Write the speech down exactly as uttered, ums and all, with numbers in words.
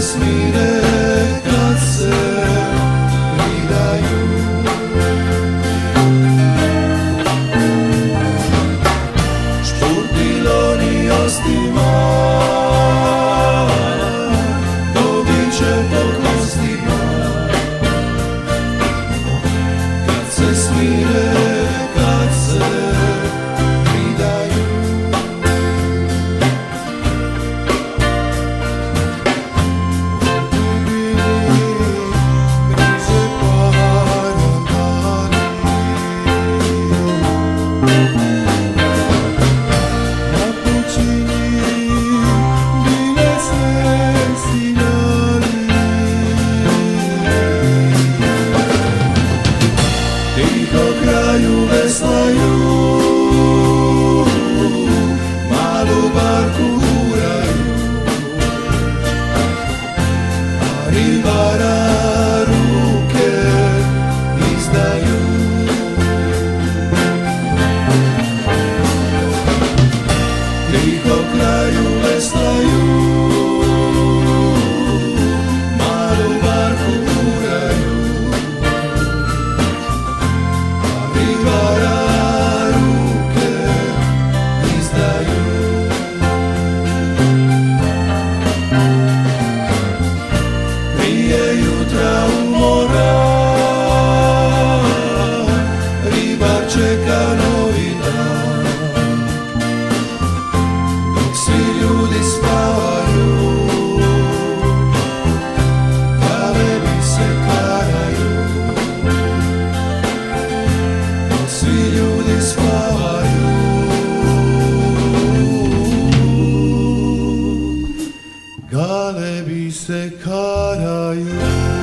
smire kad se pridaju. Špurtiloni ostima dobit će po kostima kad se smire, kad se pridaju. Tiho kraju veslaju, malu barku guraju, a ribara ruke izdaju. Tiho kraju veslaju, malu barku guraju, ribara ruke izdaju. Prije jutra umora ribar čeka novi dan, dok svi ljudi spavaju, galebi se karaju. Svi ljudi spavaju, galebi se karaju.